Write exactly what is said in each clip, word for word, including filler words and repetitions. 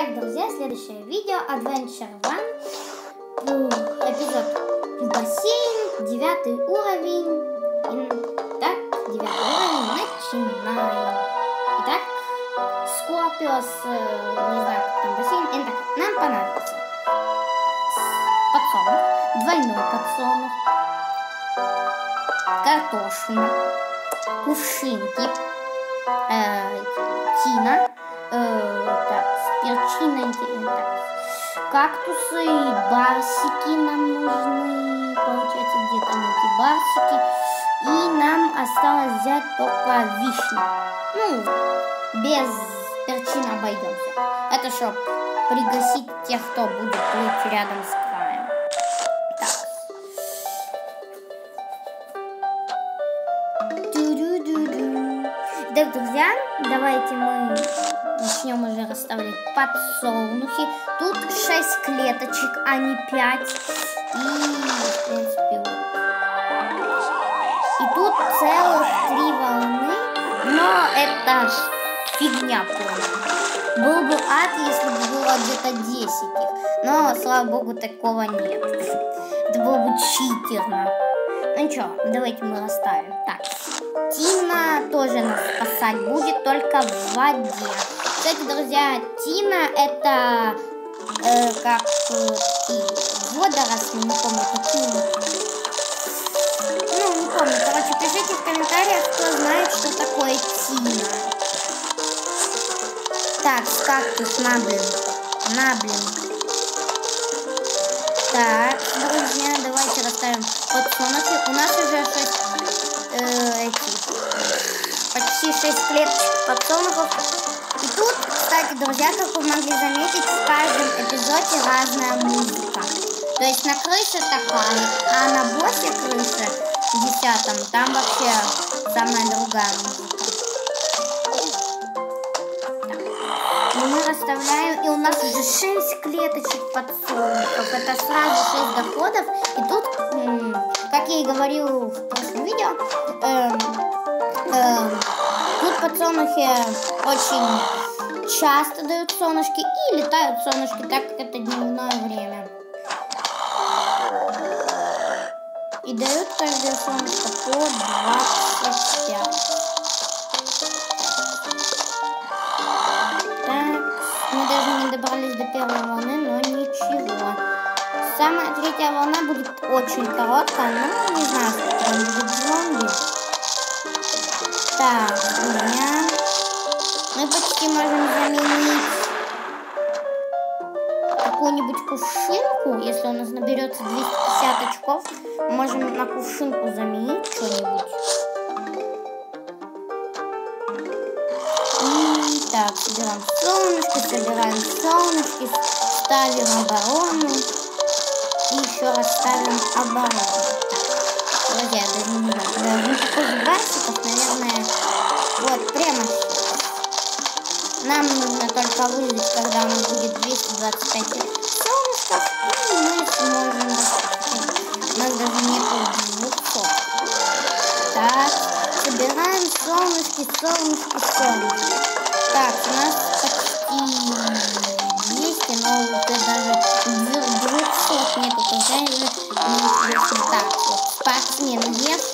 Итак, друзья, следующее видео Adventure One, эпизод бассейн, девятый уровень. Итак, девятый уровень, начинаем. Итак, Скорпиос, не знаю, как там бассейн. Итак, нам понадобится подсолнух, двойной подсолнух, картошина, кувшинки, э, тина, э, так, с перчиной, так, кактусы, барсики нам нужны, получается, где-то эти барсики, и нам осталось взять только вишню. Ну, без перчины обойдемся. Это чтобы пригласить тех, кто будет плыть рядом с краем. Так. Так, друзья, давайте мы начнем уже расставлять подсолнухи. Тут шесть клеточек, а не пять. И, в принципе, вот. И тут целых три волны, но это фигня полная. Был бы ад, если бы было где-то десять их. Но, слава богу, такого нет. Это было бы читерно. Ну ничего, давайте мы расставим. Так, Тина тоже нас спасать будет, только в воде. Кстати, друзья, Тина это э, как э, водоросли, не помню, какие. Ну, не помню. Короче, пишите в комментариях, кто знает, что такое Тина. Так, кактус на блин. На блин. Так, друзья, давайте расставим подсолнухи. У нас уже шесть, э, эти, почти шесть клеточек подсолнухов. И тут, кстати, друзья, как вы могли заметить, в каждом эпизоде разная музыка. То есть на крыше такая, а на боссе крыши в десятом там вообще самая другая музыка. И мы расставляем, и у нас уже шесть клеточек подсолнухов. Это сразу шесть доходов. И тут, как я и говорил в прошлом видео, эм, эм, тут подсолнухи очень часто дают солнышки и летают солнышки, так как это дневное время. И дают каждое солнышко по двадцать пять. Мы даже не добрались до первой волны, но ничего. Самая третья волна будет очень короткая, но не знаю, сколько там будет зомби. Так, друзья. Мы почти можем заменить какую-нибудь кувшинку. Если у нас наберется двести пятьдесят очков, мы можем на кувшинку заменить что-нибудь. Так, собираем солнышки, собираем солнышки, ставим оборону и еще раз ставим оборону. Так, друзья, даже не знаю, даже никаких барсиков, наверное, вот прямо сейчас. Нам нужно только выжить, когда у нас будет двести двадцать пять солнышков, и мы сможем достать. У нас даже нету двухсот. Так, собираем солнышки, солнышки, солнышки. Так, у нас почти двести, но уже даже двухсот нету, тогда уже неинтересно. Так, вот, спортсмен ешь.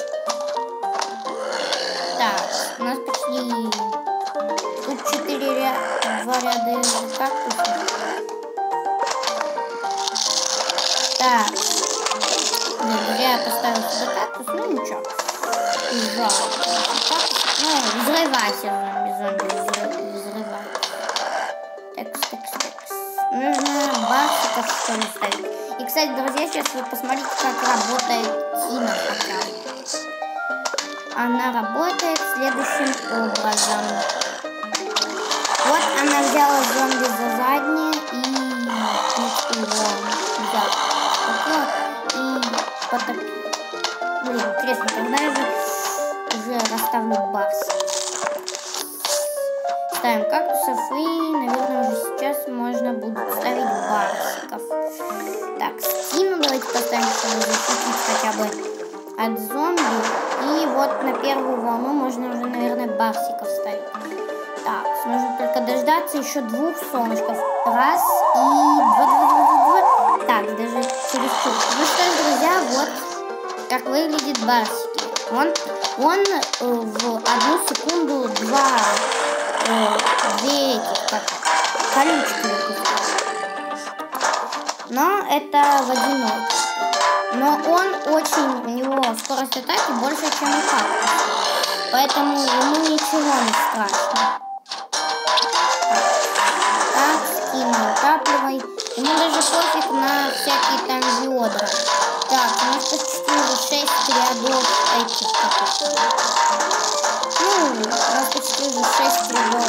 Так, у нас почти тут четыре ряда, два ряда кактусов. Так, не, я поставил сюда кактус, ну ничего. Жалко. Ну, взрывайся, зомби, зомби, взрывай. Текс, текс, текс. Нужно барсиков, что ли, ставить. И, кстати, друзья, сейчас вы посмотрите, как работает Тина пока. Она работает следующим образом. Вот она взяла зомби за заднее и его взяла. И потопила. Блин, интересно, когда я же уже расставлю барсик. Ставим кактусов и, наверное, уже сейчас можно будет ставить барсиков. Так, стену давайте поставим, чтобы защитить хотя бы от зомби. И вот на первую волну можно уже, наверное, барсиков ставить. Так, нужно только дождаться еще двух солнышков. Раз и два, два, два, два, два. Так, даже через чуть. Ну что ж, друзья, вот как выглядит Барсики. Он, он э, в одну секунду два, э, две этих, как, колючки выпускает. Но это водяной. Но он очень, у него скорость атаки больше, чем у кактуса. Поэтому ему ничего не страшно. Так, скину, утапливай. Ему даже пофиг на всякие там ведра. Так, у нас почти уже шесть рядов этих каких-то. Ну, у нас почти уже шесть рядов.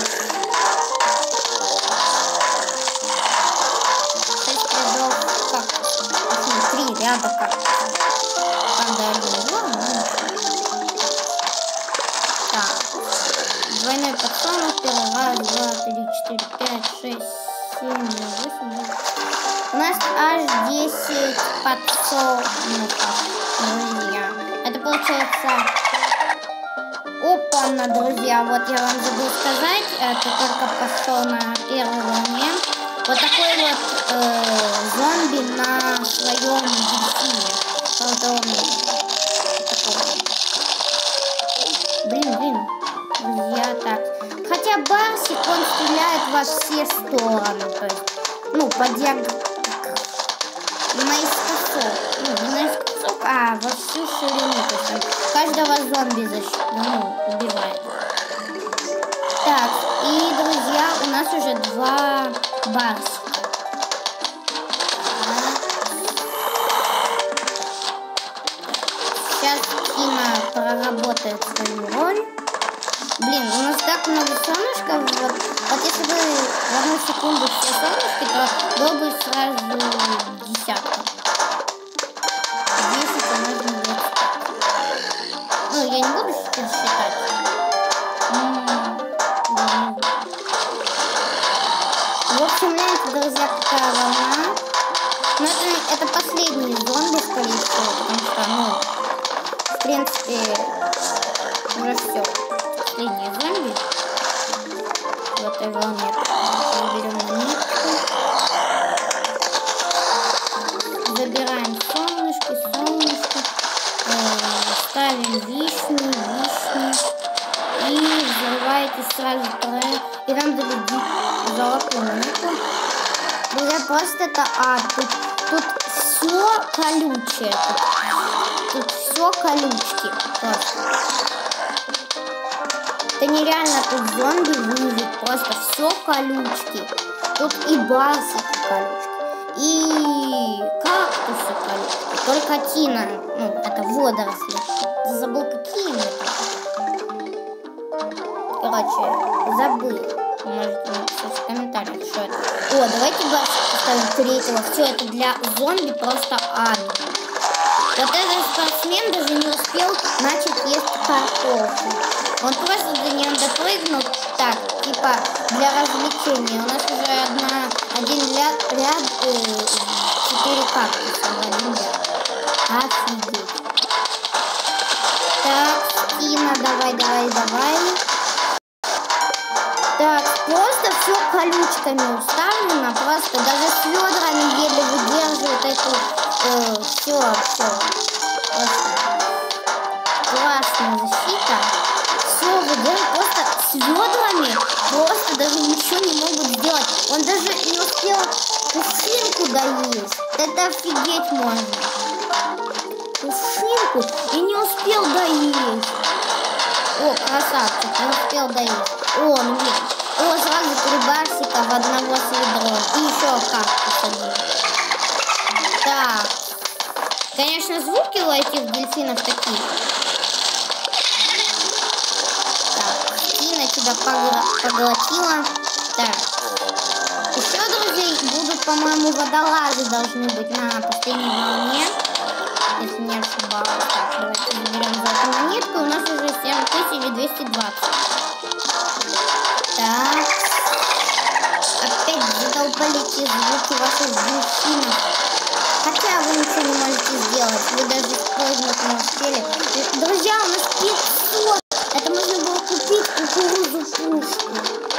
шесть рядов кактусов. Точнее, три ряда кактусов. Правда, один, два, но так. Двойной подсолнух. Первый раз, два, три, четыре, пять, шесть, семь, восемь, девять. У нас аж десять подсолнухов, друзья. Это получается... Опа-на, друзья, вот я вам забыл сказать, это только пошел на первой волне. Вот такой вот э, зомби на своем дельфине. Вот он такой. Блин, блин, друзья, так. Хотя Барсик, он стреляет во все стороны, то есть, ну, по диагонали. Наискосок, ну, не наискосок, а во всю ширину, то есть он каждого зомби защ... ну, убивает. Так, и, друзья, у нас уже два Барсика. Сейчас Кина проработает свою роль. Блин, у нас так много солнышков. Вот, вот если бы в одну секунду все солнышки, то было бы сразу десятка. десять умножить на двадцать пять. Ну, я не буду сейчас считать. М-м-м. В общем, знаете, друзья, какая волна. Но это, это последний зомби, скорее всего, потому что, ну, в принципе, уже все. Последние зомби в этой волне. Заберем монетку. Забираем солнышки, солнышки. Э, ставим вишни, вишни. И взрываете сразу трое. И нам дадут золотую монету. Друзья, просто это ад. Тут, тут все колючее. Тут, тут все колючки. Просто. Это нереально тут зомби выжить, просто все колючки. Тут и барсики колючки, и кактусы колючки. Только тина, ну, это водоросли. Забыл, какие мы тут. Короче, забыл. Можете написать в комментариях, что это. О, давайте барсик поставим третьего. Все, это для зомби просто ад. Вот этот спортсмен даже не успел начать есть картошку. Он просто до нее допрыгнул так, типа для развлечения. У нас уже одна, один ряд, ряд э, четыре кактуса в один ряд. Офигеть. Так, Кина, давай, давай, давай. Так, просто все колючками уставлено, просто даже с ведрами еле выдерживает эту, э, все, все. Просто классная защита. Все выдерживает просто с ведрами, просто даже ничего не могут сделать. Он даже не успел пушинку доесть. Это офигеть можно. Пушинку и не успел доесть. О, красавчик, не успел доесть. О, ну нет. О, сразу три барсика в одного с ведром. И еще кактус один. Так. Конечно, звуки у этих дельфинов такие. Так, Кина тебя поглотила. Так. Еще, друзья, будут, по-моему, водолазы должны быть на последней волне. Если не ошибаюсь. Так, давайте заберем золотую монетку. У нас уже семь тысяч двести двадцать. Так. Опять задолбали эти звуки ваших дельфинов. Хотя вы ничего не можете сделать. Вы даже спрыгнуть не успели. Друзья, у нас пятьсот. Это можно было купить кукурузу пушку.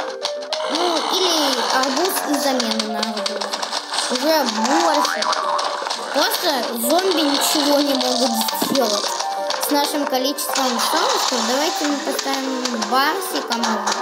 Просто зомби ничего не могут сделать. С нашим количеством солнышков давайте мы поставим Барсика, может.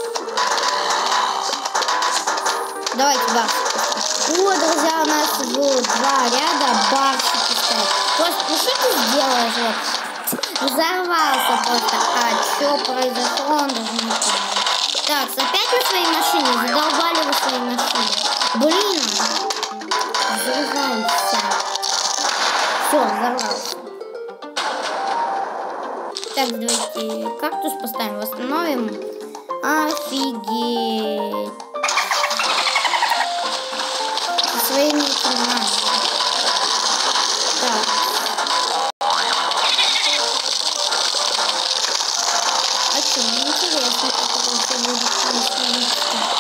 Давайте Барсика. О, друзья, у нас было два ряда Барсики стоят. Просто, ну что ты сделаешь? Вот. Взорвался просто. А что произошло? Он даже не понял. Так, опять на своей машине. Задолбали вы своей машине. Блин. Взрывайся. Все, взорвался. Так, давайте кактус поставим, восстановим. Офигеть. Со своими командами. Так. А что, мне интересно, как это будет происходить.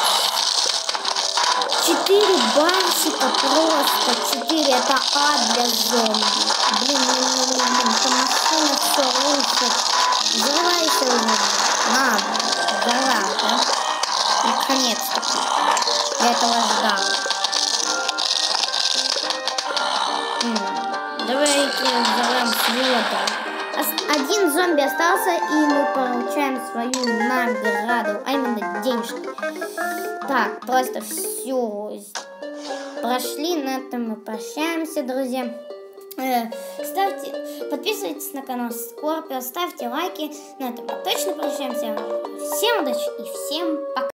Четыре барсика просто. Четыре это ад для зомби. Блин, блин, блин, блин, эта машина все рушит. Взрывайся уже. На, взорвал, да? Наконец-таки. Я этого ждал. М-м, давайте взорвем света. Один зомби остался, и мы получаем свою награду, а именно денежки. Так, просто все прошли, на этом мы прощаемся, друзья. Э, ставьте, подписывайтесь на канал Скорпио, ставьте лайки. На этом мы точно прощаемся. Всем удачи и всем пока.